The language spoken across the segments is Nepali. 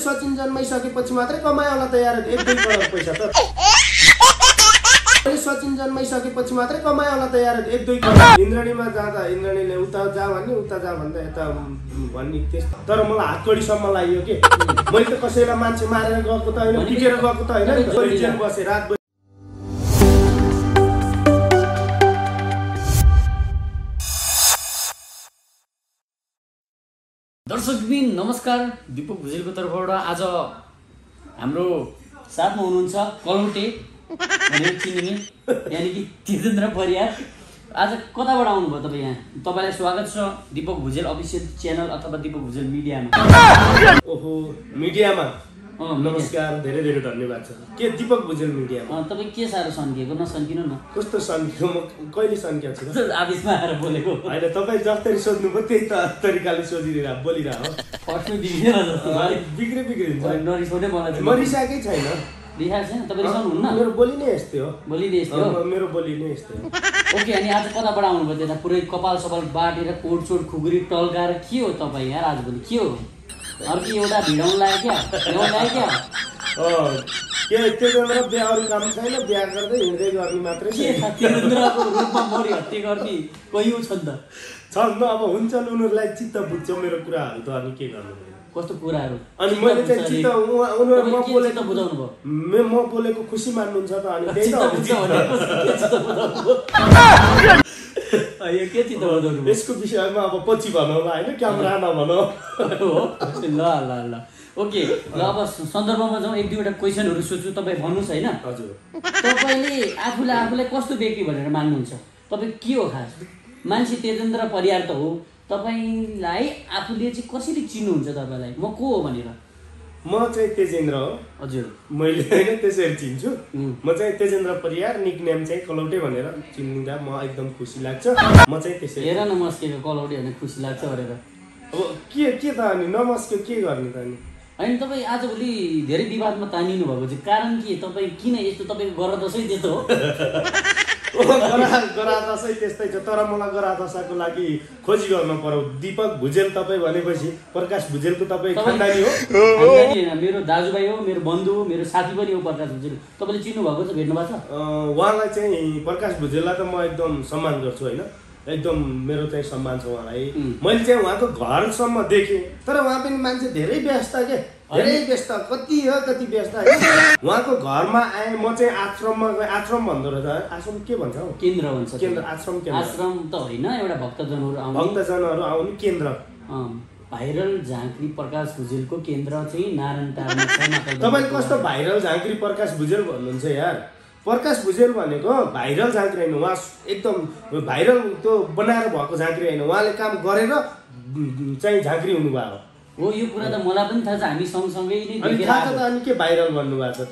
सचिन जन्माइसकेपछि मात्रै कमाए होला त यार 1-2 करोड पैसा त सचिन जन्माइसकेपछि मात्रै कमाए होला त यार 1-2 करोड इन्द्रणीमा जाँदा इन्द्रणीले उता जा भन्दा यता भन्ने त्यस्तो तर मलाई हातकडी सम्म लाग्यो के मैले त कसैलाई मान्छे मारेर गएको त हैन पिटेर गएको त हैन नि जेल बसे रात दर्शकबिन नमस्कार दीपक भुजेलको तर्फबाट आज हाम्रो साथमा हुनुहुन्छ कलौटे भनेर चिनिने यानी कि तेजेन्द्र परियार आज कताबाट आउनुभयो तपाईँ यहाँ तपाईलाई स्वागत छ दीपक भुजेल अफिसियल च्यानल अथवा दीपक भुजेल मिडियामा ओहो मिडियामा नमस्कार धेरै धेरै धन्यवाद छ के दीपक भुजेल मिडियामा तपाईँ के साह्रो सन्किएको नसन्किनु न कस्तो सन्कियो म कहिले सन्किएको छु आदेशमा आएर बोलेको हैन तपाईँ जसरी सोध्नु पो त्यही तरिकाले सोधिरहेको बोलिरहेको फर्स्टमै बिग्रेन जस्तो बिग्रे नरिसाउने मलाई म रिसाएकै छैन रिसाएको छैन तपाईँ रिसाउनुहुन्न मेरो बोली नै यस्तै हो मेरो बोली नै यस्तै हो ओके अनि आज कताबाट आउनुभयो त्यता पुरै कपाल सपाल बाटेर कोटचोट खुकुरी टल्काएर के हो तपाईँ यार आजभोलि के हो अर्को एउटा भिडाउन लाग्यो क्या के तेजेन्द्र बिहा अरू काम छैन बिहा गर्दै हिँड्दै गर्ने मात्रै तेजेन्द्रको रूपमा मरि हत्या गर्ने कोही छ नि त अब हुन्छ उनीहरूलाई चित्त बुझ्छ मेरो कुराहरू त अनि के गर्नु कस्तो कुराहरू अनि मैले चाहिँ चित्त उनीहरू म बोलेको बुझाउनु भयो म बोलेको खुसी मान्नुहुन्छ त अनि त्यही यो के चित्त बुझाउनु यसको विषयमा अब पछि भनौँला हैन क्यामेरा नभनौ ल ओके ल अब सन्दर्भमा जाउँ 1-2वटा क्वेशनहरू सोध्छु तपाईँ भन्नुहोस् हैन हजुर तपाईले आफूलाई कस्तो व्यक्ति भनेर मान्नुहुन्छ तपाईँ के हो खास मान्छे तेजेन्द्र परियार त हो तपाईलाई आफूले चाहिँ कसरी चिन्नुहुन्छ तपाईलाई म को हो भनेर म चाहिँ तेजेन्द्र हो हजुर मैले हैन त्यसरी चिन्छु म चाहिँ तेजेन्द्र परियार निकनेम चाहिँ कलौटे भनेर चिन्दा म एकदम खुसी लाग्छ म चाहिँ त्यसरी हेर नमस्केको कलौटे भने खुसी लाग्छ भनेर अब के त अनि नमस्के के गर्ने त अनि होइन तपाईँ आजभोलि धेरै विवादमा तानिनु भएको चाहिँ कारण के तपाईँ किन यस्तो तपाईँको गरादशै त्यस्तो हो गरादशै त्यस्तै छ तर मलाई गरादशाको लागि खोजी गर्न पर्यो दीपक भुजेल तपाईँ भनेपछि प्रकाश भुजेलको तपाईँ खानदानी हो मेरो दाजुभाइ हो मेरो बन्धु हो मेरो साथी पनि हो प्रकाश भुजेल तपाईँले चिन्नु भएको छ भेट्नु भएको छ उहाँलाई चाहिँ प्रकाश भुजेललाई त म एकदम सम्मान गर्छु होइन एकदम मेरो चाहिँ सम्मान छ उहाँलाई मैले चाहिँ उहाँको घरसम्म देखेँ तर उहाँ पनि मान्छे धेरै व्यस्त के धेरै व्यस्त कति व्यस्त उहाँको घरमा आएँ म चाहिँ आश्रम भन्दो रहेछ आश्रम के भन्छ हौ केन्द्र भन्छ केन्द्र आश्रम त होइन एउटा भक्तजनहरू आउने केन्द्र भाइरल झाँक्री प्रकाश भुजेलको केन्द्र चाहिँ नारायणटारमा छ तपाईँले कस्तो भाइरल झाँक्री प्रकाश भुजेल भन्नुहुन्छ यार प्रकाश भुजेल भनेको भाइरल झाँक्री होइन उहाँ एकदम भाइरल त्यो बनाएर भएको झाँक्री होइन उहाँले काम गरेर चाहिँ झाँक्री हुनुभयो हो यो कुरा त मलाई पनि थाहा छ हामी सँगसँगै नै अनि के भाइरल भन्नुभएको छ त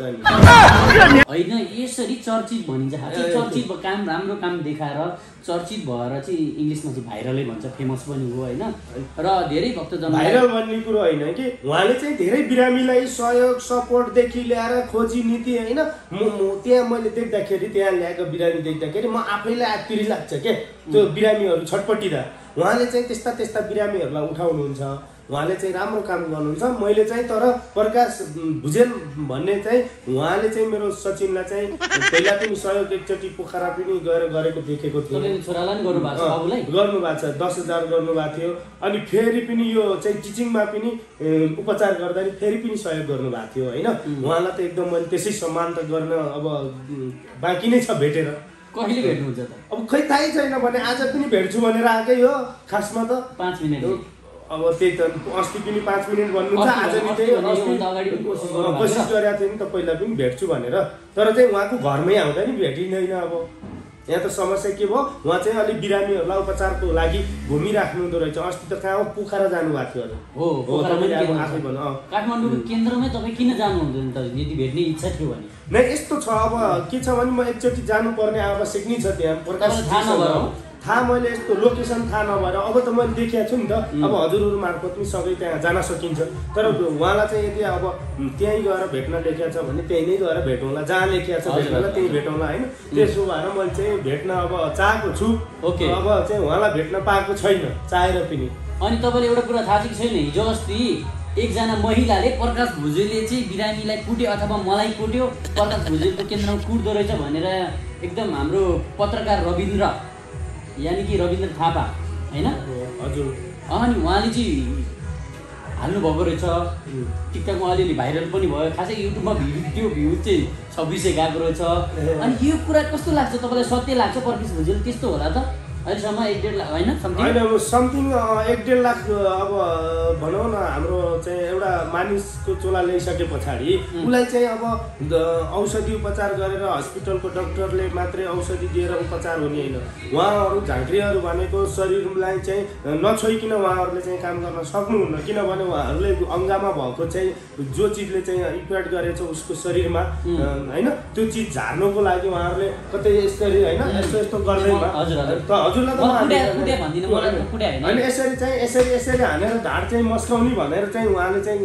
होइन यसरी चर्चित भनिन्छ चर्चित काम राम्रो काम देखाएर चर्चित भएर चाहिँ इङ्ग्लिसमा चाहिँ भाइरलै भन्छ फेमस पनि हो होइन र धेरै भक्तजन भाइरल भन्ने कुरो होइन कि उहाँले चाहिँ धेरै बिरामीलाई सहयोग सपोर्टदेखि ल्याएर खोजी नीति होइन त्यहाँ मैले देख्दाखेरि त्यहाँ ल्याएको बिरामी देख्दाखेरि म आफैलाई आत्तिरी लाग्छ के त्यो बिरामीहरू छटपटिँदा उहाँले चाहिँ त्यस्ता बिरामीहरूलाई उठाउनुहुन्छ उहाँले चाहिँ राम्रो काम गर्नुहुन्छ मैले चाहिँ तर प्रकाश भुजेल भन्ने चाहिँ उहाँले चाहिँ मेरो सचिनलाई चाहिँ पहिला पनि सहयोग एकचोटि पोखरा पनि गएर गरेको देखेको थियो गर्नुभएको छ 10,000 गर्नुभएको थियो अनि फेरि पनि यो चाहिँ टिचिङमा पनि उपचार गर्दा फेरि पनि सहयोग गर्नुभएको थियो होइन उहाँलाई त एकदम मैले त्यसै सम्मान त गर्न अब बाँकी नै छ भेटेर कहिले भेट्नुहुन्छ त अब खै थाहै छैन भने आज पनि भेट्छु भनेर आएकै हो खासमा त 5 मिनेट अब त्यही त अस्ति पनि 5 मिनेट भन्नुहुन्छ आज नि त्यही कोसिस गरेको थिएँ नि त पहिला पनि भेट्छु भनेर तर चाहिँ उहाँको घरमै आउँदा नि भेटिँदैन अब यहाँ त समस्या के भयो उहाँ चाहिँ अलिक बिरामीहरूलाई उपचारको लागि घुमिराख्नु हुँदो रहेछ अस्ति त कहाँ पोखरा जानुभएको थियो आफै भनौँ काठमाडौँको केन्द्रमै तपाईँ किन जानु हुँदैन त यदि भेट्ने इच्छा थियो भने नै यस्तो छ अब के छ भने म एकचोटि जानुपर्ने आवश्यक नै छ त्यहाँ प्रकाश थाहा मैले यस्तो लोकेसन थाहा नभएर अब त मैले देखेको छु नि त अब हजुरहरू मार्फत पनि सबै त्यहाँ जान सकिन्छ तर उहाँलाई चाहिँ यदि अब त्यहीँ गएर भेट्न लेखेको छ भने त्यहीँ नै गएर भेटौँला जहाँ लेखेको छ भेट्नलाई त्यहीँ भेटौँला होइन त्यसो भएर मैले चाहिँ भेट्न अब चाहेको छु अब चाहिँ उहाँलाई भेट्न पाएको छैन चाहेर पनि अनि तपाईँले एउटा कुरा थाहा छ कि छैन हिजो अस्ति एकजना महिलाले प्रकाश भुजेलले चाहिँ बिरामीलाई कुट्यो अथवा मलाई कुट्यो, प्रकाश भुजेलको केन्द्रमा कुट्दो रहेछ भनेर एकदम हाम्रो पत्रकार रविन्द्र यानि कि रविन्द्र थापा होइन हजुर अनि उहाँले चाहिँ हाल्नुभएको रहेछ। टिकटकमा अलिअलि भाइरल पनि भयो, खासै युट्युबमा त्यो भ्यू चाहिँ 2600 गएको रहेछ। अनि यो कुरा कस्तो लाग्छ तपाईँलाई? सत्य लाग्छ प्रकाश भुजेल त्यस्तो होला त अहिलेसम्म 1-1.5 लाख होइन समथिङ 1-1.5 लाख अब भनौँ न हाम्रो चाहिँ एउटा मानिसको चोला ल्याइसके पछाडि उसलाई चाहिँ अब औषधि उपचार गरेर हस्पिटलको डाक्टरले मात्रै औषधि दिएर उपचार हुने होइन। उहाँहरू झाँक्रीहरू भनेको शरीरलाई चाहिँ नछोइकन उहाँहरूले चाहिँ काम गर्न सक्नुहुन्न, किनभने उहाँहरूले अङ्गमा भएको चाहिँ जो चिजले चाहिँ इफेक्ट गरेछ उसको शरीरमा होइन त्यो चिज झार्नुको लागि उहाँहरूले कतै यसरी होइन यस्तो यस्तो गर्दैमा अनि यसरी चाहिँ यसरी हानेर ढाड चाहिँ मस्काउने भनेर चाहिँ उहाँले चाहिँ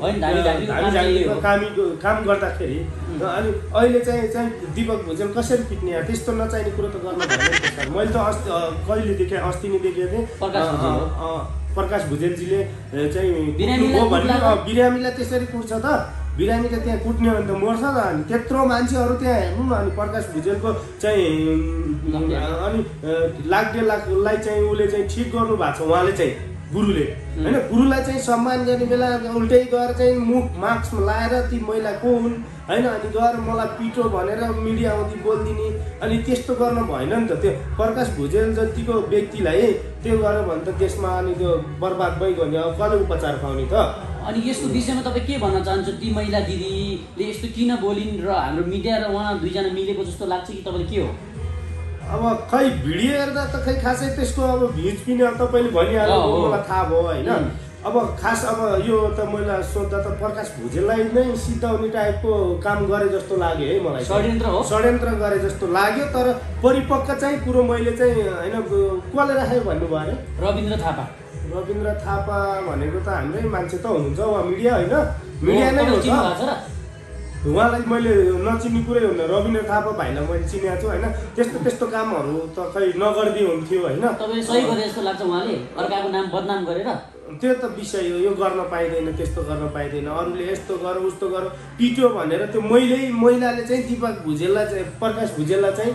काम गर्दाखेरि अनि अहिले चाहिँ दीपक भुजेल कसरी पिट्ने यार? त्यस्तो नचाहिने कुरो त गर्न भएन। मैले त कहिले देखेँ, अस्ति नै देखेको थिएँ प्रकाश भुजेलजीले चाहिँ बिरामीलाई त्यसरी कुट्छ त, बिरामीले त्यहाँ कुट्ने भने त मर्छ त। अनि त्यत्रो मान्छेहरू त्यहाँ हेर्नु न। अनि प्रकाश भुजेलको चाहिँ अनि 1.5 लाखलाई चाहिँ उसले चाहिँ ठिक गर्नु भएको छ उहाँले चाहिँ गुरुले होइन। गुरुलाई चाहिँ सम्मान गर्ने बेला उल्टै गएर चाहिँ मुख मास्क लाएर ती महिला को हुन् होइन अनि गएर मलाई पिटो भनेर मिडिया आउँदै बोलिदिने अनि त्यस्तो गर्न भएन नि त। त्यो प्रकाश भुजेल जतिको व्यक्तिलाई त्यो गर्यो भने त त्यसमा अनि त्यो बर्बाद भइगयो भने अब कसले उपचार पाउने त? अनि यस्तो विषयमा तपाईँ के भन्न चाहन्छ? ती महिला दिदीले यस्तो किन बोलिन् र हाम्रो मिडिया र उहाँ दुईजना मिलेको जस्तो लाग्छ कि तपाईँले के हो? अब खै भिडियो हेर्दा त खै खासै त्यसको अब भ्युज पनि अब तपाईँले भनिहाल्नु मलाई थाहा भयो होइन। अब खास अब यो त मैले सोद्धा त प्रकाश भुजेललाई नै सिद्धाउने टाइपको काम गरे जस्तो लाग्यो है मलाई। षड्यन्त्र गरे जस्तो लाग्यो। तर परिपक्व चाहिँ कुरो मैले चाहिँ होइन कसले राखेको भन्नुभयो अरे? रविन्द्र थापा भनेको त हाम्रै मान्छे त हुनुहुन्छ, उहाँ मिडिया होइन, मिडिया नै हो त। उहाँलाई मैले नचिन्ने कुरै हुन्न। रविन्द्र थापा भाइलाई मैले चिनेको छु होइन। त्यस्तो कामहरू त खै नगरिदिए हुन्थ्यो होइन। तपाईँले सही गरे जस्तो लाग्छ उहाँले अर्काको नाम बदनाम गरेर? त्यो त विषय हो, यो गर्न पाइँदैन, त्यस्तो गर्न पाइँदैन, अरूले यस्तो गर उस्तो गर पिट्यो भनेर त्यो महिलाले चाहिँ दीपक भुजेललाई चाहिँ प्रकाश भुजेललाई चाहिँ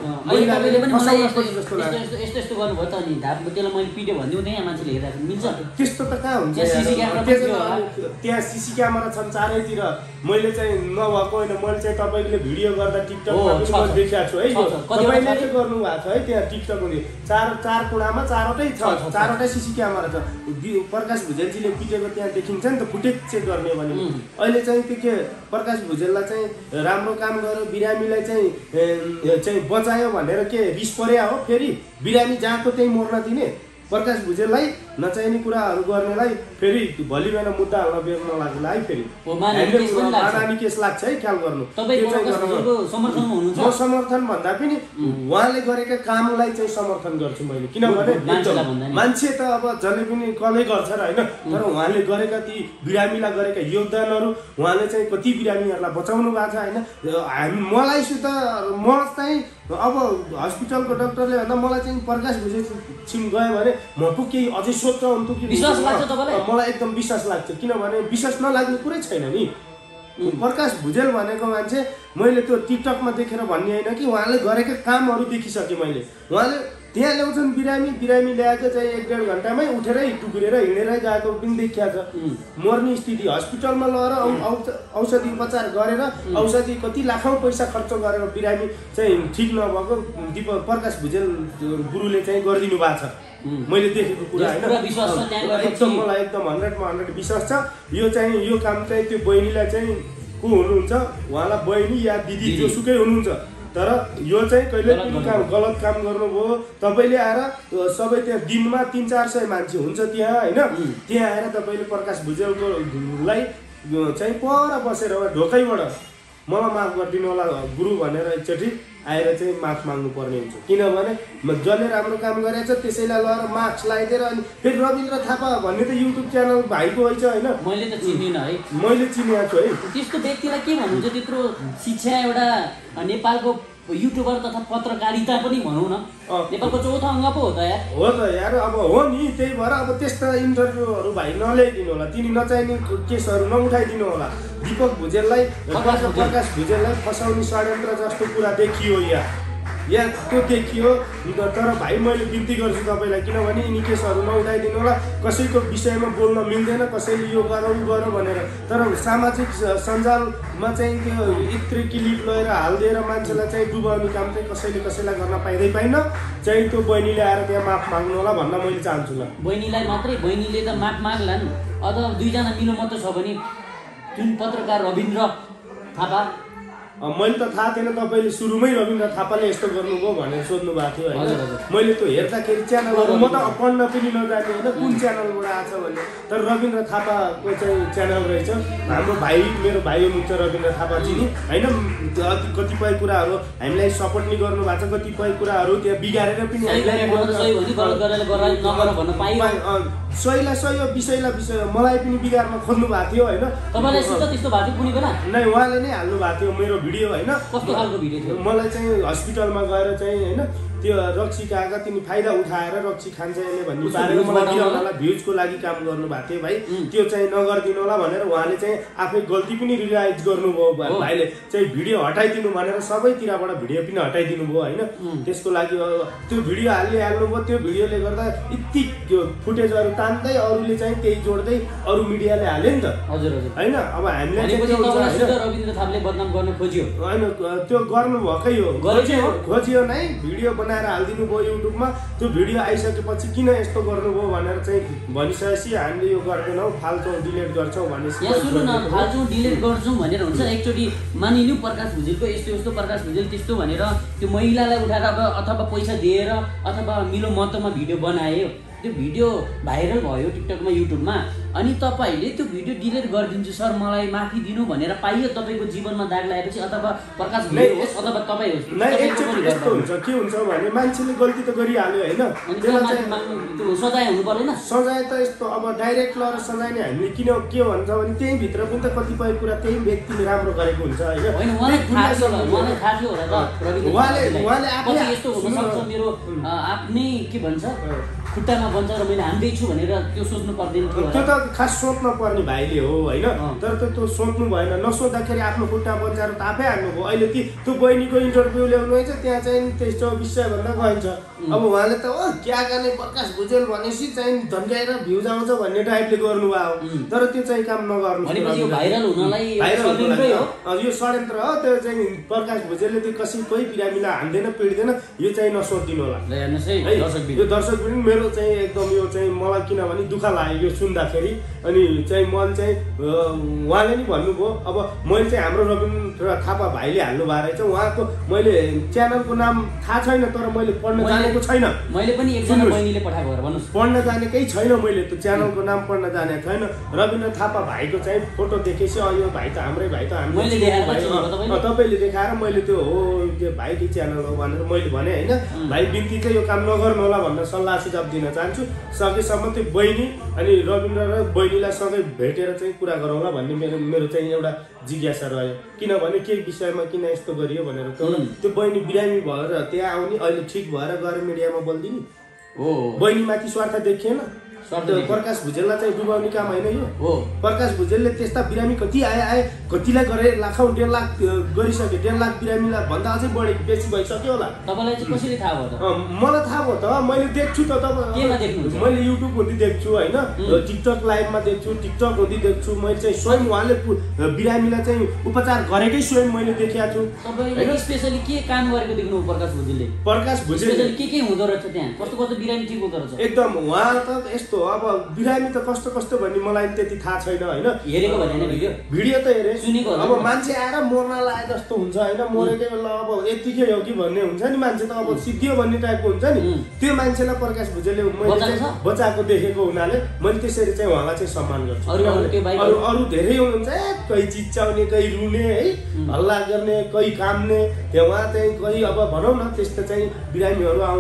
यस्तो गर्नुभयो त अनि त्यसलाई मैले पिट्यो भनिदिउँ त्यहाँ मान्छेले हेरेर मिल्छ? त्यस्तो त कहाँ हुन्छ? त्यहाँ सिसी क्यामेरा छन् चारैतिर। मैले चाहिँ नभएको होइन, मैले चाहिँ तपाईँले भिडियो गर्दा टिकटकमा पनि देखाएको छु है। तपाईँले चाहिँ गर्नु भएको छ है त्यहाँ टिकटकमा चार कुनामा चारवटै छ, चारवटै सिसी क्यामेरा छ। प्रकाश भुजेलजीले पिटेको त्यहाँ देखिन्छ नि त, फुटेज चेक गर्ने भने। अहिले चाहिँ त्यो के प्रकाश भुजेललाई चाहिँ राम्रो काम गर्यो, बिरामीलाई चाहिँ बचायो भनेर के रिस पर्या हो? फेरि बिरामी जहाँको त्यही मर्न दिने प्रकाश भुजेललाई नचाहिने कुराहरू गर्नेलाई फेरि भोलि बिहान मुद्दा हाल्न बेर्न लाग्ला है। फेरि मानहानी केस लाग्छ है, ख्याल गर्नु। म समर्थन भन्दा पनि उहाँले गरेका कामलाई चाहिँ समर्थन गर्छु मैले, किनभने मान्छे त अब जसले पनि कसले गर्छ र होइन। तर उहाँले गरेका ती बिरामीलाई गरेका योगदानहरू, उहाँले चाहिँ कति बिरामीहरूलाई बचाउनु भएको छ होइन। मलाई त म चाहिँ अब हस्पिटलको डाक्टरले भन्दा मलाई चाहिँ प्रकाश भुजेल छिन गयो भने म पो केही अझै सोध्छ हुन्थ्यो कि? विश्वास लाग्छ तपाईँलाई? मलाई एकदम विश्वास लाग्छ, किनभने विश्वास नलाग्ने कुरै छैन नि। प्रकाश भुजेल भनेको मान्छे मैले त्यो टिकटकमा देखेर भन्ने होइन कि उहाँले गरेका कामहरू देखिसकेँ मैले। उहाँले त्यहाँ ल्याउँछन् बिरामी ल्याएको चाहिँ 1-1.5 घन्टामै उठेरै टुक्रेर हिँडेरै गएको पनि देखिया छ। मर्ने स्थिति, हस्पिटलमा लगेर औषधि उपचार गरेर औषधि कति लाखौँ पैसा खर्च गरेर बिरामी चाहिँ ठिक नभएको प्रकाश भुजेल गुरुले चाहिँ गरिदिनु भएको छ। मैले देखेको कुरा होइन, एकदम मलाई एकदम 100मा 100 विश्वास छ। यो चाहिँ यो काम चाहिँ त्यो बहिनीलाई चाहिँ को हुनुहुन्छ उहाँलाई बहिनी या दिदी जोसुकै हुनुहुन्छ, तर यो चाहिँ कहिले पनि गलत काम गर्नुभयो। तपाईँले आएर सबै त्यहाँ दिनमा 300-400 मान्छे हुन्छ त्यहाँ होइन, त्यहाँ आएर तपाईँले प्रकाश भुजेलकोलाई चाहिँ पर बसेर ढोकैबाट मलाई माफ गरिदिनु होला गुरु भनेर एकचोटि आएर चाहिँ माफ माग्नु पर्ने हुन्छ। किनभने जसले राम्रो काम गरेछ त्यसैलाई लगेर मार्क्स लगाइदिएर अनि फेरि रविन्द्र थापा भन्ने त युट्युब च्यानल भाइको होइन होइन, मैले त चिन्दिनँ है, मैले चिनेको छु है। त्यस्तो व्यक्तिलाई के भन्नुहुन्छ? त्यत्रो शिक्षा एउटा नेपालको युट्युबर तथा पत्रकारिता पनि भनौँ न नेपालको चौथो अङ्ग पो हो त यार। हो त यार, अब हो नि, त्यही भएर अब त्यस्ता इन्टरभ्यूहरू भाइ नल्याइदिनु होला, तिनी नचाहिने केसहरू नउठाइदिनु होला। दीपक भुजेललाई प्रकाश भुजेललाई फसाउने षड्यन्त्र जस्तो कुरा देखियो या त्यो देखियो। तर भाइ मैले बिन्ती गर्छु तपाईँलाई, किनभने यिनी केसहरू नउठाइदिनु होला। कसैको विषयमा बोल्न मिल्दैन, कसैले यो गर उ गर भनेर। तर सामाजिक सञ्जालमा चाहिँ त्यो इत्रै क्लिप लगेर हालिदिएर मान्छेलाई चाहिँ डुबाउने काम चाहिँ कसैलाई गर्न पाइन्न। चाहिँ त्यो बहिनीले आएर त्यहाँ माफ माग्नु होला भन्न मैले चाहन्छु। ल बहिनीलाई मात्रै, बहिनीले त माफ माग्लान्। अझ दुईजना मिलो मात्र छ भने जुन पत्रकार रविन्द्र थापा, मैले त थाहा थिएन तपाईँले सुरुमै रविन्द्र थापाले यस्तो गर्नुभयो भनेर सोध्नु भएको थियो होइन। मैले त्यो हेर्दाखेरि च्यानलहरू म त पढ्न पनि नजाने होइन कुन च्यानलबाट आएको छ भने, तर रविन्द्र थापाको चाहिँ च्यानल रहेछ। हाम्रो भाइ, मेरो भाइ हुनुहुन्छ रविन्द्र थापाजी नि होइन। कतिपय कुराहरू हामीलाई सपोर्ट नि गर्नुभएको छ, कतिपय कुराहरू त्यहाँ बिगारेर पनि सहीलाई सही हो, विषयलाई विषय हो। मलाई पनि बिगार्न खोज्नु भएको थियो होइन। नै उहाँले नै हाल्नु भएको थियो मेरो भिडियो होइन। कस्तो खालको भिडियो थियो? मलाई चाहिँ हस्पिटलमा गएर चाहिँ होइन त्यो रक्सी खाएका तिनी फाइदा उठाएर रक्सी खान्छ यसले भन्ने बारेमा मलाई किनभने भ्युजको लागि काम गर्नुभएको थियो भाइ। त्यो चाहिँ नगरिदिनु होला भनेर उहाँले चाहिँ आफै गल्ती पनि रियलाइज गर्नुभयो। भाइले चाहिँ भिडियो हटाइदिनु भनेर सबैतिरबाट भिडियो पनि हटाइदिनु भयो होइन। त्यसको लागि त्यो भिडियो हाल्नुभयो। त्यो भिडियोले गर्दा यति फुटेजहरू तान्दै अरूले चाहिँ त्यही जोड्दै अरू मिडियाले हाल्यो नि त। हजुर हजुर होइन। अब हामीलाई रविन्द्र थापाले बदनाम गर्न खोज्यो होइन, त्यो गर्नुभएकै हो, खोजियो नै भिडियो बनाएर हालिदिनु भयो युट्युबमा। त्यो भिडियो आइसकेपछि किन यस्तो गर्नुभयो भनेर चाहिँ भनिसकेपछि हामीले यो गर्दैनौँ, फाल्छौँ, डिलिट गर्छौँ भनेपछि यहाँ सुन्नु न, फाल्छौँ डिलिट गर्छौँ भनेर हुन्छ। एकचोटि मानिलिउँ प्रकाश भुजेलको यस्तो यस्तो, प्रकाश भुजेल त्यस्तो भनेर त्यो महिलालाई उठाएर अब अथवा पैसा दिएर अथवा मिलो मतमा भिडियो बनायो, त्यो भिडियो भाइरल भयो टिकटकमा, युट्युबमा। अनि तपाईँले त्यो भिडियो डिलिट गरिदिन्छु सर मलाई माफी दिनु भनेर पाइयो तपाईँको जीवनमा दाग लागेपछि, अथवा प्रकाश भुजेल होस् अथवा तपाईँ होस्, यस्तो हुन्छ। के हुन्छ भने मान्छेले गल्ती त गरिहाल्यो होइन, सजाय हुनु पर्दैन। सजाय त यस्तो अब डाइरेक्ट लगेर सजाय नै हामीले किन के भन्छ भने त्यही भित्र पनि त कतिपय कुरा त्यही व्यक्तिले राम्रो गरेको हुन्छ होइन। उहाँले आफै यस्तो हुनसक्छ मेरो आफ्नै के भन्छ खुट्टामा बन्छ र मैले हान्दैछु भनेर त्यो सोच्नु पर्दैन थियो। त्यो त खास सोच्नु पर्ने भाइले हो होइन। तर त्यो सोच्नु भएन, नसोच्दाखेरि आफ्नो खुट्टा बचाएर त आफै हान्नुभयो। अहिले त्यो बहिनीको इन्टरभ्यू ल्याउनु है त्यहाँ चाहिँ त्यस्तो विषय भन्दा गइन्छ। अब उहाँले त क्या गर्ने प्रकाश भुजेल भनेपछि चाहिँ धम्काएर भ्युज आउँछ भन्ने टाइपले गर्नुभयो। तर त्यो चाहिँ काम नगर्नु, यो षड्यन्त्र हो। त्यो चाहिँ प्रकाश भुजेलले त्यो कसै कोही बिरामीलाई हान्दैन पिट्दैन, यो चाहिँ नसोचिदिनु होला है। यो दर्शक पनि मेरो चाहिँ एकदम यो चाहिँ मलाई किनभने दुःख लाग्यो यो सुन्दाखेरि। अनि चाहिँ मैले चाहिँ उहाँले नि भन्नुभयो, अब मैले चाहिँ हाम्रो रविन्द्र थापा भाइले हाल्नु भएको रहेछ, उहाँको मैले च्यानलको नाम थाहा छैन तर मैले पढ्न जानेको छैन। मैले पनि एकजना बहिनीले पठाएको भएर भन्नुहोस्, पढ्न जानेकै छैन मैले, त्यो च्यानलको नाम पढ्न जानेको छैन। रविन्द्र थापा भाइको चाहिँ फोटो देखेपछि यो भाइ त हाम्रै भाइ त तपाईँले देखाएर मैले त्यो हो त्यो भाइकै च्यानल हो भनेर मैले भने होइन। भाइ बिन्ती चाहिँ यो काम नगर्नु होला भनेर सल्लाह सुझाव दिन चाहन्छु। सकेसम्म त्यो बहिनी अनि रविन्द्र र बहिनीलाई सँगै भेटेर चाहिँ कुरा गरौँला भन्ने मेरो चाहिँ एउटा जिज्ञासा रह्यो। किनभने के विषयमा किन यस्तो गरियो भनेर। त्यो बहिनी बिरामी भएर त्यहाँ आउने, अहिले ठिक भएर गएर मिडियामा बोलिदिने हो। बहिनीमाथि स्वार्थ देखिएन। प्रकाश भुजेललाई चाहिँ डुबाउने काम होइन यो हो। प्रकाश भुजेलले त्यस्ता बिरामी कति आए कतिलाई गरे, लाखौँ 1.5 लाख गरिसके, 1.5 लाख बिरामीलाई भन्दा अझै बढी बेसी भइसक्यो होला। तपाईँलाई चाहिँ कसरी थाहा भयो त? मलाई थाहा भयो त, मैले देख्छु त। मैले युट्युब हुँदै देख्छु होइन, टिकटक लाइभमा देख्छु, टिकटक हुँदै देख्छु। मैले चाहिँ स्वयं उहाँले बिरामीलाई चाहिँ उपचार गरेकै स्वयं मैले देखेको छु। तपाईँले स्पेसली के काम गरेको देख्नु प्रकाश भुजेलले? प्रकाश भुजेलले के हुँदो रहेछ त्यहाँ, कस्तो कस्तो बिरामी ठिक हुँदो रहेछ? एकदम उहाँ त यस्तो अब बिरामी त कस्तो कस्तो भन्ने मलाई त्यति थाहा छैन होइन। हेरेको भने भिडियो त हेरेँ, सुनेको। अब मान्छे आएर मर्न लागे जस्तो हुन्छ होइन, मरेकै बेला अब यतिकै हो कि भन्ने हुन्छ नि। मान्छे त अब सिद्धियो भन्ने टाइपको हुन्छ नि। त्यो मान्छेलाई प्रकाश भुजेलले मैले बचाएको देखेको हुनाले मैले त्यसरी चाहिँ उहाँलाई चाहिँ सम्मान गर्छु। अरू धेरै हुनुहुन्छ, कोही चिच्याउने, कोही रुने है, हल्ला गर्ने, कोही काम्ने। त्यहाँ उहाँ चाहिँ कोही अब भनौँ न त्यस्तो चाहिँ बिरामीहरू आउँछन्।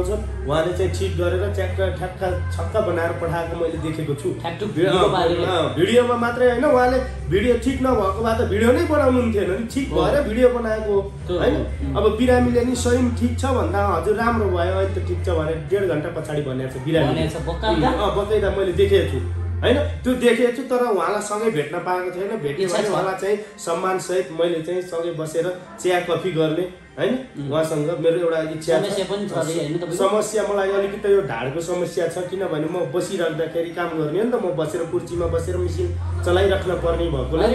उहाँले चाहिँ ठिक गरेर च्याक्क ठ्याक्क छक्का बनाएर पठाएको मैले देखेको छु। भिडियोमा मात्रै होइन, उहाँले भिडियो ठिक नभएको भए त भिडियो नै बनाउनु थिएन नि, ठिक भएर भिडियो बनाएको होइन। अब बिरामीले नि सही ठिक छ भन्दा हजुर राम्रो भयो अहिले त ठिक छ भने 1.5 घन्टा पछाडि भनेको छ बिरामी। बकाइदा मैले देखेको छु होइन, त्यो देखेको छु। तर उहाँलाई सँगै भेट्न पाएको थिएन। भेट्यो भने उहाँलाई चाहिँ सम्मानसहित मैले चाहिँ सँगै बसेर चिया कफी गर्ने होइन। उहाँसँग मेरो एउटा इच्छा समस्या मलाई अलिकति यो ढाडको समस्या छ, किनभने म बसिराख्दाखेरि काम गर्ने हो नि त, म बसेर कुर्सीमा बसेर मेसिन चलाइराख्न पर्ने भएकोले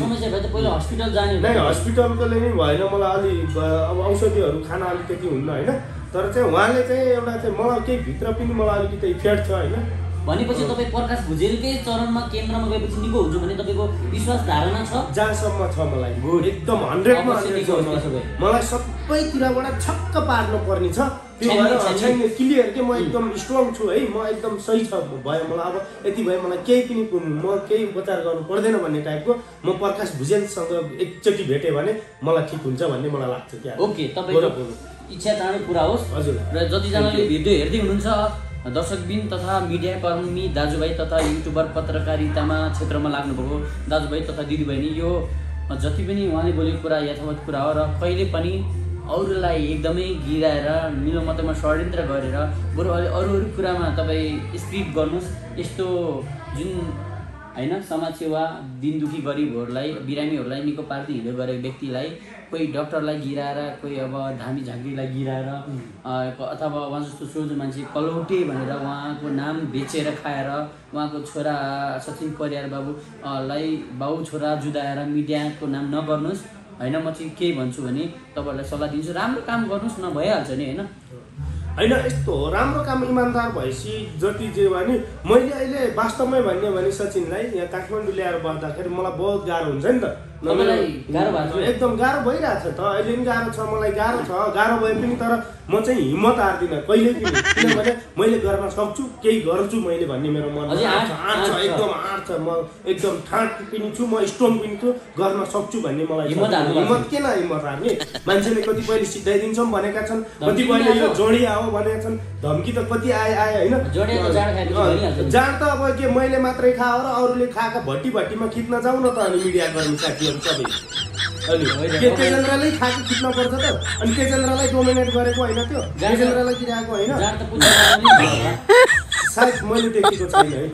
हस्पिटलकोले नै भएन, मलाई अलि अब औषधिहरू खान अलिकति हुन्न होइन। तर चाहिँ उहाँले चाहिँ एउटा चाहिँ मलाई केही भित्र पनि मलाई अलिकति इफेक्ट छ होइन। भनेपछि तपाईँ प्रकाश भुजेलकै चरणमा केन्द्रमा गएपछि निको हुन्छ भन्ने तपाईँको विश्वास धारणा छ? जहाँसम्म छ मलाई एकदम 100मा 100 मलाई सबैतिरबाट छक्क पार्नु पर्ने छ। त्यो भएर छैन क्लियर के म एकदम स्ट्रङ छु है, म एकदम सही छ भयो मलाई। अब यति भयो मलाई केही पनि म केही उपचार गर्नु पर्दैन भन्ने टाइपको म प्रकाश भुजेलसँग एकचोटि भेटेँ भने मलाई ठिक हुन्छ भन्ने मलाई लाग्छ। क्या ओके, तपाईँको इच्छा चाँडै पुरा होस्। हजुर, र जतिजनाले भिडियो हेर्दै हुनुहुन्छ दर्शकबिन तथा मिडियाकर्मी दाजुभाइ तथा युट्युबर पत्रकारितामा क्षेत्रमा लाग्नुभएको दाजुभाइ तथा दिदीबहिनी, यो जति पनि उहाँले बोलेको कुरा यथावत कुरा हो र कहिले पनि अरूलाई एकदमै गिराएर मिलोमतोमा षड्यन्त्र गरेर बरु अरू कुरामा तपाईँ स्क्रिप्ट गर्नुहोस्। यस्तो जुन होइन समाज सेवा दिन दुखी गरिबहरूलाई बिरामीहरूलाई निको पार्दै हिँड्दै गरेको व्यक्तिलाई कोही डक्टरलाई गिराएर, कोही अब धामी झाँक्रीलाई गिराएर अथवा उहाँ जस्तो सोझो मान्छे कलौटे भनेर उहाँको नाम बेचेर खाएर उहाँको छोरा सचिन परियार बाबुलाई बाउ छोरा जुदाएर मिडियाको नाम नगर्नुहोस् होइन। म चाहिँ के भन्छु भने तपाईँहरूलाई सल्लाह दिन्छु, राम्रो काम गर्नुहोस् न, भइहाल्छ नि होइन। होइन यस्तो हो, राम्रो काम इमान्दार भएपछि जति जे भयो नि। मैले अहिले वास्तवमै भन्यो भने सचिनलाई यहाँ काठमाडौँ ल्याएर बस्दाखेरि मलाई बहुत गाह्रो हुन्छ नि त, एकदम गाह्रो भइरहेछ त, अहिले पनि गाह्रो छ, मलाई गाह्रो छ। गाह्रो भए पनि तर म चाहिँ हिम्मत हार्दिनँ कहिले पनि, किनभने मैले गर्न सक्छु, केही गर्छु मैले भन्ने मेरो मनमा आँट छ, एकदम आँट छ। म एकदम ठाँट पनि छु, म स्ट्रङ पनि छु, गर्न सक्छु भन्ने मलाई हिम्मत किन हिम्मत हार्ने। मान्छेले कतिपयले सिधाइदिन्छौँ भनेका छन्, कतिपयले यो जोडी आओ भनेका छन्, धम्की त कति आए होइन। जाँड त अब के मैले मात्रै खाओ र अरूले खाएको भट्टी भट्टीमा खिच्न जाउँ न त, अनि मिडिया कर्मी साथीहरू सबै अनि के तेजेन्द्रलाई खाएको खिच्न पर्छ त, अनि तेजेन्द्रलाई डोमिनेट गरेको होइन, त्यो तेजेन्द्रलाई गिराएको होइन, सायद मैले देखेको छैन है।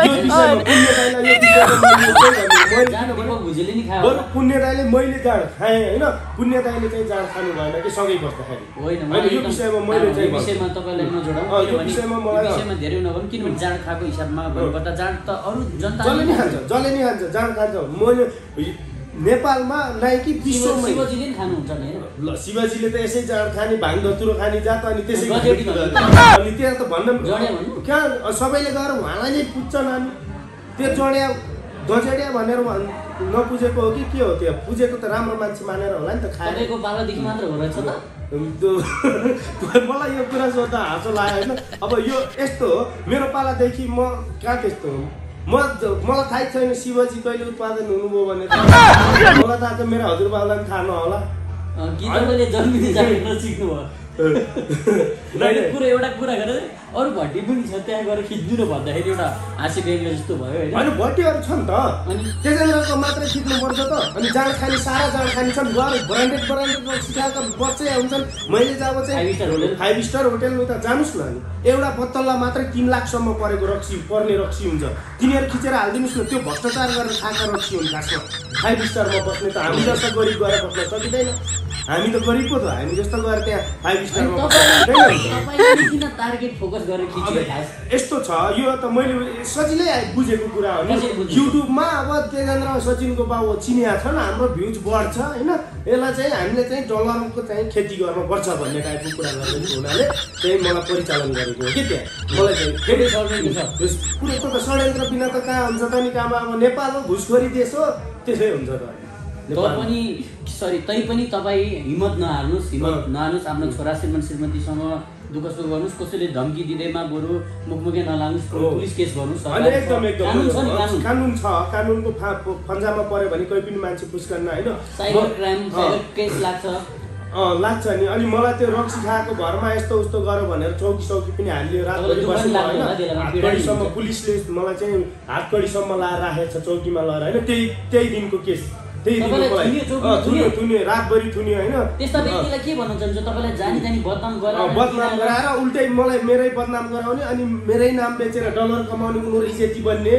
पुण्य दाइले मैले जाँड खाएँ होइन, पुण्य दाइले चाहिँ जाँड खानु भएन कि सँगै बस्दाखेरि होइन। यो विषयमा मैले चाहिँ विषयमा तपाईँलाई नजोडाउँ, यो विषयमा धेरै नभनौँ, किनभने जाँड खाएको हिसाबमा भन्नुपर्दा जाँड त अरू जनता जसले नि खान्छ, जसले नि खान्छ जाँड खान्छ। मैले नेपालमा नाइकी विश्वमा शिवजीले नि खानुहुन्छ नि ल, शिवजीले त यसै जाँड खाने, भाङ धतुरो खाने जात, अनि त्यसै अनि त्यहाँ त भन्न कहाँ सबैले गएर उहाँलाई नै पुज्छन्। अनि त्यो जड्या गजड्या भनेर नपुजेको हो कि के हो, त्यो पुजेको त राम्रो मान्छे मानेर होला नि त। खाएको पालादेखि मात्र हो रहेछ त। मलाई यो कुरा सोध्दा हाँसो लाग्यो होइन। अब यो यस्तो हो, मेरो पालादेखि म कहाँ त्यस्तो हो, मलाई थाहै छैन शिवजी कहिले उत्पादन हुनुभयो भने। मलाई थाहा छ, मेरो हजुरबाबुलाई पनि थाहा नहोला, एउटा कुरा गरेर अरू भट्टी पनि छ त्यहाँ गएर खिच्नु न भन्दाखेरि एउटा हाँसी बेग्लो जस्तो भयो होइन। भट्टीहरू छन् त, अनि तेजेन्द्रको मात्रै खिच्नुपर्छ त। अनि जाँड खाने सारा जाँड खाने छन्, ब्रान्डेड सिकाएका बच्चै हुन्छन्। मैले जब चाहिँ 5 स्टार होटेल उता जानुहोस् न, अनि एउटा पत्तललाई मात्रै 3 लाखसम्म पर्ने रक्सी हुन्छ, तिनीहरू खिचेर हालिदिनुहोस् न। त्यो भ्रष्टाचार गरेर खाएका रक्सी हुन् खासमा। 5 स्टारमा बस्ने त हामी जस्तो गरिब गएर बस्न सकिँदैन, हामी त गरिब पो त, हामी जस्तो गएर त्यहाँ 5 स्टारमा टार्गेट फोकस गरेर यस्तो छ। यो त मैले सजिलै बुझेको कुरा हो नि। युट्युबमा अब तेजेन्द्र सचिनको बाबु चिनिया छन्, हाम्रो भ्युज बढ्छ होइन, यसलाई चाहिँ हामीले चाहिँ डलरको चाहिँ खेती गर्नुपर्छ भन्ने टाइपको कुरा गरेको हुनाले चाहिँ मलाई परिचालन गरेको हो कि त्यहाँ। मलाई चाहिँ फेरि कुरो त षड्यन्त्र बिना त कहाँ हुन्छ त नि काम। अब नेपाल हो घुसखोरी देश हो, त्यसै हुन्छ त। तैपनि तपाईँ हिम्मत नहार्नुहोस्, आफ्नो छोरा श्रीमतीसँग दुःख सुख गर्नुहोस्। कसैले धम्की दिँदैमा बरु मुखमुखे नलाग्नुहोस्, पुलिस केस गर्नुहोस्। कानुन छ, कानुनको फन्जामा पर्यो भने कोही पनि मान्छे पुस्कन्न होइन। साइबर क्राइम साइबर केस लाग्छ, लाग्छ नि। अनि मलाई त्यो रक्सी खाएको घरमा यस्तो उस्तो गर्यो भनेर चौकी पनि हालियो रातभरि बस्नु होइन। हातकडीसम्म पुलिसले मलाई चाहिँ हातकडीसम्म लाएर राखेको छ चौकीमा लगेर होइन। त्यही दिनको केस त्यही दिनको थुन्यो रातभरि थुन्यो होइन। त्यस्ता व्यक्तिलाई के भन्न चाहन्छ तपाईँलाई जानी जानी बदनाम गराएर उल्टै मलाई मेरै बदनाम गराउने अनि मेरै नाम बेचेर डलर कमाउने उनीहरू इज्जती बन्ने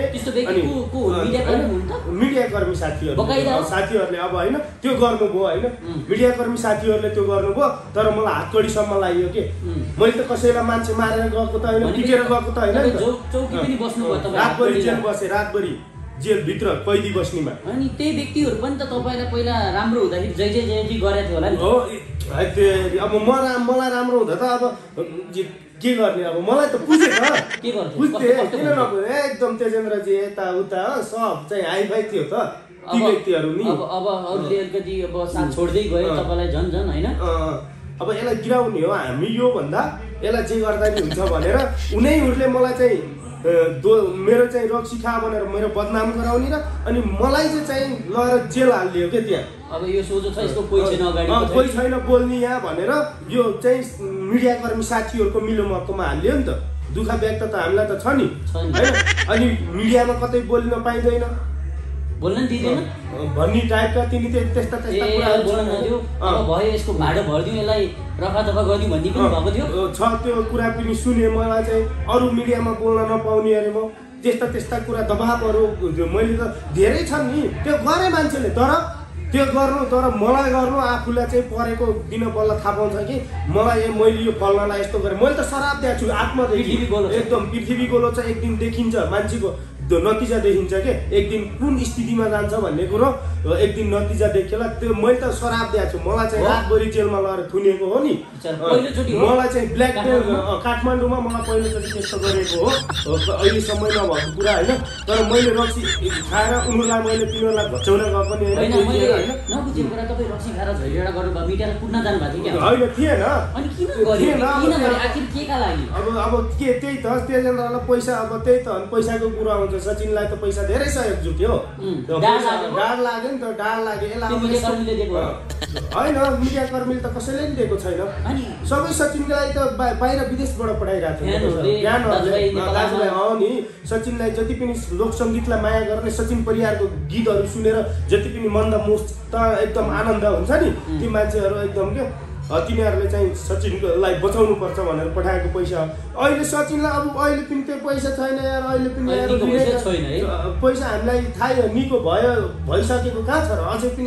मिडियाकर्मी साथीहरूले अब होइन त्यो गर्नुभयो होइन। मिडियाकर्मी साथीहरूले त्यो गर्नुभयो तर मलाई हातकडीसम्म लाग्यो के। मैले त कसैलाई मान्छे मारेर गएको त होइन पिटेर गएको त होइन। रातभरि जेल बसेँ रातभरि जेलभित्र कैदी बस्नेमा। अनि त्यही व्यक्तिहरू पनि त तपाईँलाई पहिला राम्रो हुँदाखेरि जय जयजी गरेको थियो होला नि। हो अब मलाई राम्रो हुँदा त अब के गर्ने अब मलाई त पुजे त के गर्थे पुज्थे किन नपुजे एकदम तेजेन्द्रजी यताउता सब चाहिँ हाइफाई थियो त ती व्यक्तिहरू नि। अब अरूले अलिकति अब साथ छोड्दै गयो तपाईँलाई झन् झन् होइन। अब यसलाई गिराउने हो हामी यो भन्दा यसलाई जे गर्दा नि हुन्छ भनेर उनीहरूले मलाई चाहिँ मेरो चाहिँ रक्सी खा भनेर मेरो बदनाम गराउने र अनि मलाई चाहिँ लगेर जेल हालिदियो क्या त्यहाँ। अब यो सोझो छ यसको कोही छैन अगाडि कोही छैन बोल्ने यहाँ भनेर यो चाहिँ मिडियाकर्मी साथीहरूको मिलोमतोमा हालिदियो नि त। दुःख व्यक्त त हामीलाई त छ नि होइन। अनि मिडियामा कतै बोल्न पाइँदैन बोल्न दिँदैन भन्ने टाइपका तिमी त्यस्ता कुराहरू बोल्न नदियो। अब भयो यसको भाडो भरिदिउँ यसलाई रफादफा गरिदिउँ भन्ने पनि भएको थियो छ। त्यो कुरा पनि सुने मलाई चाहिँ अरू मिडियामा बोल्न नपाउने अरे म त्यस्ता कुरा दबाबहरू मैले त धेरै छन् नि त्यो गरे मान्छेले तर त्यो गर्नु तर मलाई गर्नु आफूलाई चाहिँ परेको दिन बल्ल थाहा पाउँछ कि मलाई मैले यो फल्नलाई यस्तो गरेँ। मैले त सराप दिएको छु आत्मदेखि एकदम पृथ्वी गोलो चाहिँ एक दिन देखिन्छ मान्छेको नतिजा देखिन्छ के एक दिन कुन स्थितिमा जान्छ भन्ने कुरो एक दिन नतिजा देखिएला। त्यो मैले त सराप दिएको छु। मलाई चाहिँ रातभरि जेलमा लगेर थुनेको हो नि। मलाई चाहिँ ब्ल्याकमेल काठमाडौँमा मलाई पहिलोचोटि त्यस्तो गरेको हो अहिलेसम्म नभएको कुरा होइन। तर मैले रक्सी खाएर उनीहरूलाई मैले तिनीहरूलाई घचाउन गएको पनि होइन। अब के त्यही त तेजेन्द्रलाई पैसा अब त्यही त पैसाको कुरा आउँछ। सचिनलाई त पैसा धेरै सहयोग जुट्यो डाँड लाग्यो नि त डाँड लाग्यो होइन। मिडियाकर्मीले त कसैले पनि दिएको छैन सबै सचिनलाई त बाहिर विदेशबाट पठाइरहेको थियो दाजुभाइ हो नि। सचिनलाई जति पनि लोकसङ्गीतलाई माया गर्ने सचिन परिवारको गीतहरू सुनेर जति पनि मन्द मुस्त एकदम आनन्द हुन्छ नि ती मान्छेहरू एकदम के तिनीहरूले चाहिँ सचिनलाई बचाउनु पर्छ भनेर पठाएको पैसा। अहिले सचिनलाई अब अहिले पनि त्यो पैसा छैन यार। अहिले पनि पैसा हामीलाई थाहै निको भइसकेको कहाँ छ र अझै पनि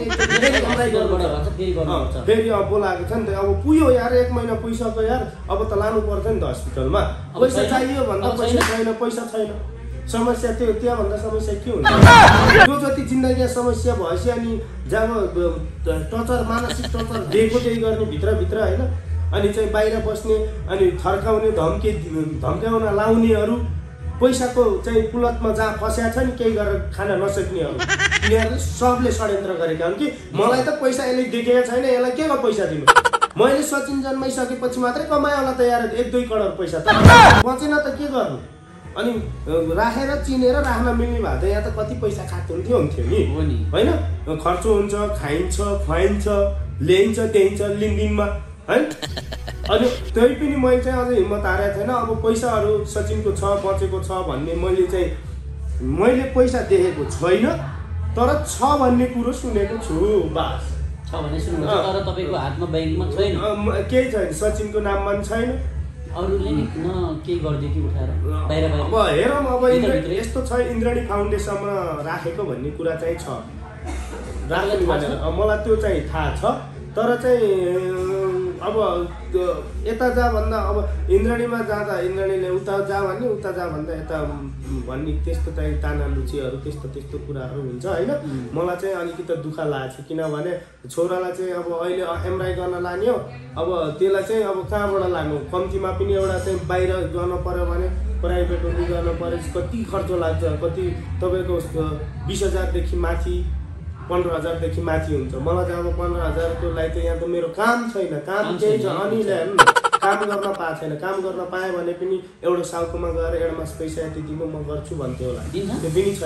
फेरि अब बोलाएको छ नि त। अब पुग्यो यार 1 महिना पुगिसक्यो यार अब त लानु पर्छ नि त हस्पिटलमा। पैसा चाहियो भन्दा पैसा छैन समस्या त्यो त्यहाँभन्दा समस्या के हुन्छ त्यो जति जिन्दगीमा समस्या भएपछि अनि जब टर्चर मानसिक टर्चर दिएको त्यही गर्ने भित्रभित्र होइन। अनि चाहिँ बाहिर बस्ने अनि थर्काउने धम्काउन लाउनेहरू पैसाको चाहिँ पुलतमा जहाँ फस्या छ नि केही गरेर खान नसक्नेहरू यिनीहरूले सबले षड्यन्त्र गरेका हुन् कि मलाई त पैसा यसले देखेको छैन यसलाई के को पैसा दिनु। मैले सचिन जन्माइसकेपछि मात्रै कमायो होला त यार 1-2 करोड पैसा त बचेन त के गर्नु। अनि राखेर चिनेर राख्न मिल्ने भए त यहाँ त कति पैसा खाएको हुन्थ्यो नि होइन। खर्च हुन्छ खाइन्छ खुवाइन्छ ल्याइन्छ त्यहीन्छ लिनदिनमा है। अनि त्यही पनि मैले चाहिँ अझै हिम्मत हारेको थिएन। अब पैसाहरू सचिनको छ बचेको छ भन्ने मैले पैसा देखेको छैन तर छ भन्ने कुरो सुनेको छु बास। छ भन्ने सुनेको छ तर तपाईँको हातमा ब्याङ्कमा छैन केही छैन सचिनको नाममा पनि छैन। अरूले केही गरिदियो कि उठाएर अब हेरौँ अब यस्तो छ इन्द्रणी फाउन्डेसनमा राखेको भन्ने कुरा चाहिँ छ राख्ने भनेर मलाई त्यो चाहिँ थाहा छ। तर चाहिँ अब यता जा भन्दा अब इन्द्रणीमा जाँदा इन्द्रणीले उता जा भन्ने उता जा भन्दा यता भन्ने त्यस्तो चाहिँ ताना लुचीहरू त्यस्तो कुराहरू हुन्छ होइन। मलाई चाहिँ अलिकति दुःख लागेको छ किनभने छोरालाई चाहिँ अब अहिले एमआरआई गर्न लाने हो। अब त्यसलाई चाहिँ अब कहाँबाट लानु कम्तीमा पनि एउटा चाहिँ बाहिर गर्नु पर्यो भने प्राइभेटहरू गर्नु पर्यो कति खर्च लाग्छ कति तपाईँको 20,000देखि माथि 15,000देखि माथि हुन्छ। मलाई चाहिँ अब 15,000को लागि त यहाँ त मेरो काम छैन काम केही छ अनि काम गर्न पाएको छैन। काम गर्न पाएँ भने पनि एउटा साउकोमा गएर एडभान्स पैसा यति दिनु म गर्छु भन्थ्यो होला त्यो पनि छैन।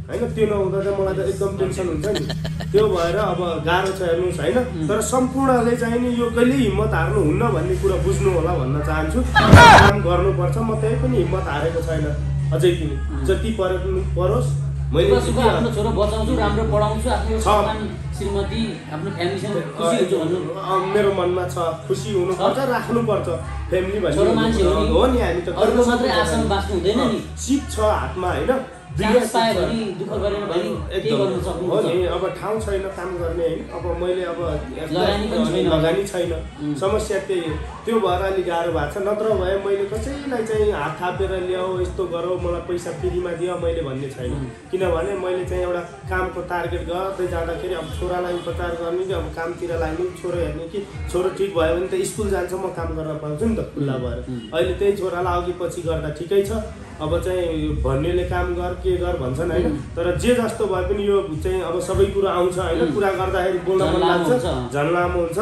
होइन त्यो नहुँदा चाहिँ मलाई त एकदम टेन्सन हुन्छ नि त्यो भएर अब गाह्रो छ हेर्नुहोस् होइन तर सम्पूर्णले चाहिँ नि यो कहिल्यै हिम्मत हार्नु हुन्न भन्ने कुरा बुझ्नु होला भन्न चाहन्छु काम गर्नुपर्छ म त्यही पनि हिम्मत हारेको छैन अझै पनि जति परोस् मैले आफ्नो छोरो बचाउँछु राम्रो पढाउँछु आफ्नो श्रीमती आफ्नो फ्यामिलीसँग खुसी हुन्छु भन्नु मेरो मनमा छ खुसी हुनुपर्छ राख्नुपर्छ फ्यामिली भन्ने हो नि हामी त अरूको मात्रै आशामा बाँच्नु हुँदैन नि सिप छ हातमा होइन चान्स पायो भने दुःख गरेर भने केही गर्न सक्नुहुन्छ हो नि अब ठाउँ छैन काम गर्ने होइन अब मैले अब लगानी छैन समस्या त्यही हो त्यो भएर अलिक गाह्रो भएको छ नत्र भए मैले कसैलाई चाहिँ हात थापेर ल्याऊ यस्तो गरौँ मलाई पैसा फ्रीमा दियो मैले भन्ने छैन किनभने मैले चाहिँ एउटा कामको टार्गेट गर्दै जाँदाखेरि अब छोरालाई उपचार गर्ने कि अब कामतिर लाग्ने छोरो हेर्ने कि छोरो ठिक भयो भने त स्कुल जान्छ म काम गर्न पाउँछु नि त खुल्ला भएर अहिले त्यही छोरालाई अघि पछि गर्दा ठिकै छ अब चाहिँ भन्नेले काम गर के गर भन्छन् होइन तर जे जस्तो भए पनि यो चाहिँ अब सबै कुरा आउँछ होइन कुरा गर्दाखेरि बोल्न मन लाग्छ झन् लामो हुन्छ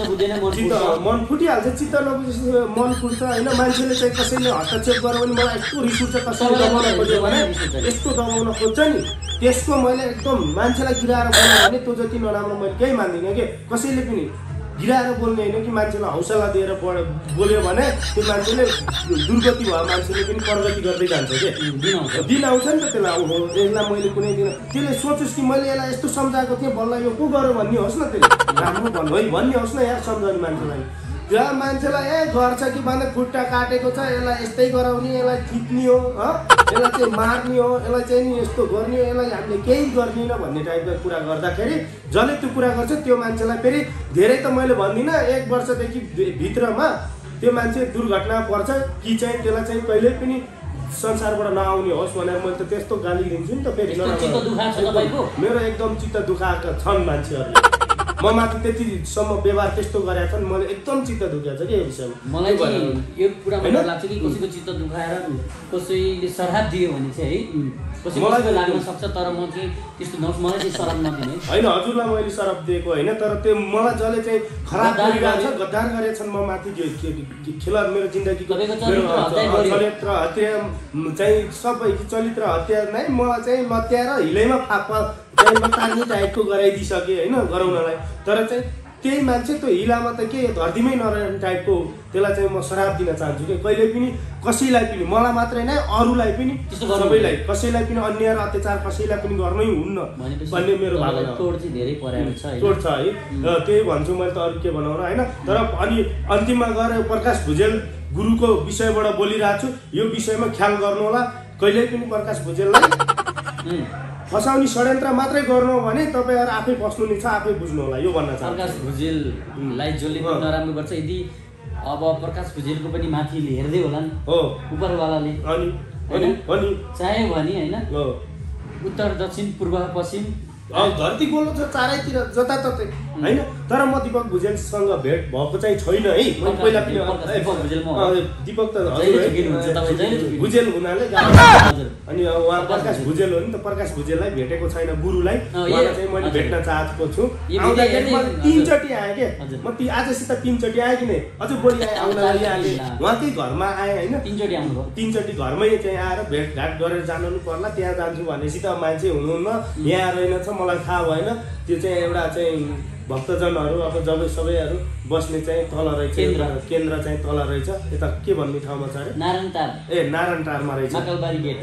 मन फुटिहाल्छ चित्त नबुझेपछि मन फुट्छ होइन मान्छेले चाहिँ कसैले हस्तक्षेप गर्यो भने मलाई यस्तो रिस उठ्छ कसैले दबाउन खोज्यो भने यस्तो दबाउन खोज्छ नि त्यसको मैले एकदम मान्छेलाई गिराएर बोल्यो भने त्यो जति नराम्रो मैले केही मान्दिनँ कि कसैले पनि गिराएर बोल्ने होइन कि मान्छेलाई हौसला दिएर बोल्यो भने त्यो मान्छेले दुर्गति भयो मान्छेले पनि प्रगति गर्दै जान्छ कि दिन आउँछ नि त त्यसलाई अब यसलाई मैले कुनै दिन त्यसले सोचोस् कि मैले यसलाई यस्तो सम्झाएको थिएँ बल्ल यो को गर्यो भन्ने होस् न त्यसले राम्रो भन्नु है भन्ने होस् न यार सम्झाउने मान्छेलाई त्यहाँ मान्छेलाई गर्छ कि भने खुट्टा काटेको छ यसलाई यस्तै गराउने यसलाई थिच्ने हो यसलाई चाहिँ मार्ने हो यसलाई चाहिँ नि यस्तो गर्ने हो यसलाई हामीले केही गर्दिन भन्ने टाइपको कुरा गर्दाखेरि जसले त्यो कुरा गर्छ त्यो मान्छेलाई फेरि धेरै त मैले भन्दिनँ 1 वर्षदेखि भित्रमा त्यो मान्छे दुर्घटना पर्छ कि चाहिँ त्यसलाई चाहिँ कहिल्यै पनि संसारबाट नआउने होस् भनेर मैले त त्यस्तो गाली दिन्छु नि त फेरि मेरो एकदम चित्त दुखाएका छन् मान्छेहरूले म माथि त्यतिसम्म व्यवहार त्यस्तो गरेका छन् मैले एकदम चित्त दुखेको छ कि यो विषयमा मलाई चाहिँ यो कुरा मलाई लाग्छ कि कसैको चित्त दुखाएर कसैले सराप दियो भने चाहिँ है कसैको लाग्न सक्छ तर म चाहिँ त्यस्तो नहोस् मलाई चाहिँ सराप नदिने होइन हजुरलाई मैले सराप दिएको होइन तर त्यो मलाई जसले चाहिँ खराब गरिरहेको छ गद्दार गरेछन् म माथि खेल मेरो जिन्दगीको चरित्र हत्या चाहिँ सबै चरित्र हत्या नै मलाई चाहिँ लत्याएर हिलैमा चाहिँ लतार्ने टाइपको गराइदिइसकेँ होइन गराउनलाई तर चाहिँ त्यही मान्छे त्यो हिलामा त के धरतीमै नरहेने टाइपको त्यसलाई चाहिँ म श्राप दिन चाहन्छु कि कहिले पनि कसैलाई पनि मलाई मात्रै नै अरूलाई पनि सबैलाई कसैलाई पनि अन्याय र अत्याचार कसैलाई पनि गर्नै हुन्न भन्ने मेरो भावना तोड चाहिँ धेरै परेको छ तोड छ है त्यही भन्छु मैले त अरू के भनौँ र होइन तर अनि अन्तिममा गएर प्रकाश भुजेल गुरुको विषयबाट बोलिरहेको छु यो विषयमा ख्याल गर्नु होला कहिल्यै पनि प्रकाश भुजेललाई फसाउने षड्यन्त्र मात्रै गर्नु हो भने तपाईँहरू आफै बस्नु नि छ आफै बुझ्नु होला यो भन्न चाहन्छु प्रकाश भुजेललाई जसले पनि नराम्रो गर्छ यदि अब प्रकाश भुजेलको पनि माथि हेर्दै होला नि हो उपरवालाले अनि चाह्यो भने होइन उत्तर दक्षिण पूर्व पश्चिम धरती गोलो छ चारैतिर जताततै होइन तर म दीपक भुजेलसँग भेट भएको चाहिँ छैन है मैले पहिला पनि दीपक त भुजेल हुनाले अनि उहाँ प्रकाश भुजेल हो नि त प्रकाश भुजेललाई भेटेको छैन गुरुलाई उहाँलाई चाहिँ मैले भेट्न चाहेको छु आउँदाखेरि मैले 3 चोटि आएँ के म आजसित 3 चोटि आएँ कि नै अझ बढी आएँ आउनलाई आएँ उहाँकै घरमा आएँ होइन 3 चोटि आउनुभयो 3 चोटि घरमै चाहिँ आएर भेटघाट गरेर जानु पर्ला त्यहाँ जान्छु भनेपछि त मान्छे हुनुहुन्न यहाँ रहेनछ मलाई थाहा भएन त्यो चाहिँ एउटा चाहिँ भक्तजनहरू अब जब सबैहरू बस्ने चाहिँ तल रहेछ केन्द्र चाहिँ तल रहेछ यता के भन्ने ठाउँमा छ अरे नारायणटार नारायणटारमा रहेछ माकलबारी गेट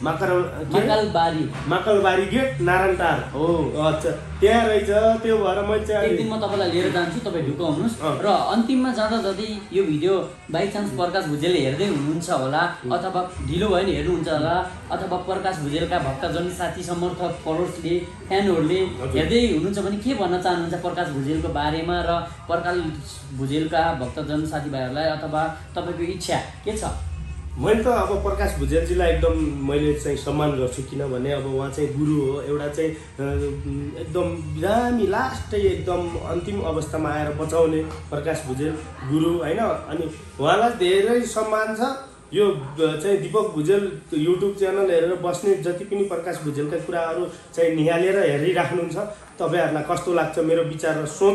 माकलबारी गेट नारायणटार हो अच्छा त्यहाँ रहेछ त्यो भएर मैले चाहिँ एक दिन म तपाईँलाई लिएर जान्छु तपाईँ ढुक्क हुनुहोस् र अन्तिममा जाँदा जति यो भिडियो बाइ चान्स प्रकाश भुजेलले हेर्दै हुनुहुन्छ होला अथवा ढिलो भयो भने हेर्नुहुन्छ होला अथवा प्रकाश भुजेलका भक्तजन साथी समर्थक फलोवर्सले फ्यानहरूले हेर्दै हुनुहुन्छ भने के भन्न चाहनुहुन्छ प्रकाश भुजेलको बारेमा र प्रकाश भुजेलका भक्तजन साथीभाइहरूलाई अथवा तपाईँको इच्छा के छ मैले त अब प्रकाश भुजेलजीलाई एकदम मैले चाहिँ सम्मान गर्छु किनभने अब उहाँ चाहिँ गुरु हो एउटा चाहिँ एकदम बिरामी लास्ट एकदम अन्तिम अवस्थामा आएर बचाउने प्रकाश भुजेल गुरु होइन अनि उहाँलाई धेरै सम्मान छ यो चाहिँ दीपक भुजेल युट्युब च्यानल हेरेर बस्ने जति पनि प्रकाश भुजेलका कुराहरू चाहिँ निहालेर हेरिराख्नुहुन्छ तपाईँहरूलाई कस्तो लाग्छ मेरो विचार र सोच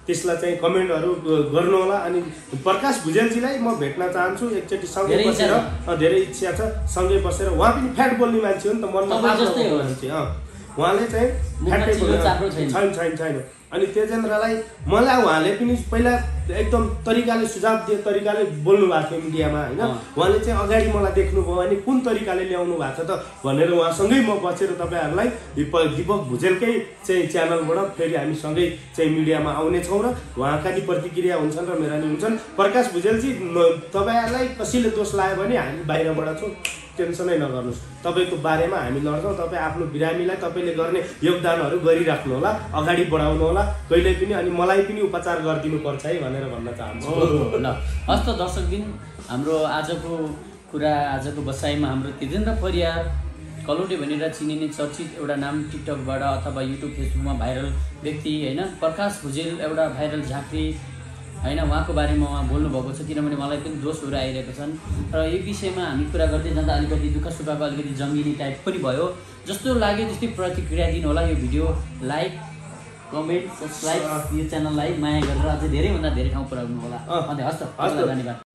त्यसलाई चाहिँ कमेन्टहरू गर्नु होला। अनि प्रकाश भुजेलजीलाई म भेट्न चाहन्छु एकचोटि सँगै बसेर, धेरै इच्छा छ सँगै बसेर। उहाँ पनि फ्याट बोल्ने मान्छे हो नि त, मनमा मान्छे। उहाँले चाहिँ फ्याटै छैन। अनि तेजेन्द्रलाई मलाई उहाँले पनि पहिला एकदम तरिकाले सुझाव दिए तरिकाले बोल्नु भएको थियो मिडियामा होइन। उहाँले चाहिँ अगाडि मलाई देख्नुभयो भने कुन तरिकाले ल्याउनु भएको छ त भनेर उहाँसँगै म बसेर तपाईँहरूलाई दिपक भुजेलकै चाहिँ च्यानलबाट फेरि हामी सँगै चाहिँ मिडियामा आउनेछौँ र उहाँका नि प्रतिक्रिया हुन्छन् र मेरा नि हुन्छन्। प्रकाश भुजेलजी तपाईँहरूलाई कसैले दोष लाग्यो भने हामी बाहिरबाट छौँ, टेन्सनै नगर्नुहोस्। तपाईँको बारेमा हामी लड्छौँ। तपाईँ आफ्नो बिरामीलाई तपाईँले गर्ने योगदानहरू गरिराख्नु होला, अगाडि बढाउनु होला कहिले पनि। अनि मलाई पनि उपचार गरिदिनु पर्छ है भनेर भन्न चाहन्छु। ल हस् त दर्शकबिन, हाम्रो आजको कुरा, आजको बसाइमा हाम्रो तेजेन्द्र परियार कलौटे भनेर चिनिने चर्चित एउटा नाम टिकटकबाट अथवा युट्युब फेसबुकमा भाइरल व्यक्ति होइन, प्रकाश भुजेल एउटा भाइरल झाँक्री होइन, उहाँको बारेमा उहाँ बोल्नुभएको छ। किनभने मलाई पनि दोषहरू आइरहेको छन् र यो विषयमा हामी कुरा गर्दै जाँदा अलिकति दुःख सुखको अलिकति जङ्गिने टाइप पनि भयो। जस्तो लाग्यो त्यस्तै प्रतिक्रिया दिनु होला। यो भिडियो लाइक, कमेन्ट, सब्सक्राइब, यो च्यानललाई माया गरेर अझै धेरैभन्दा धेरै ठाउँ पुऱ्याउनु होला। अन्त हस् त, धन्यवाद।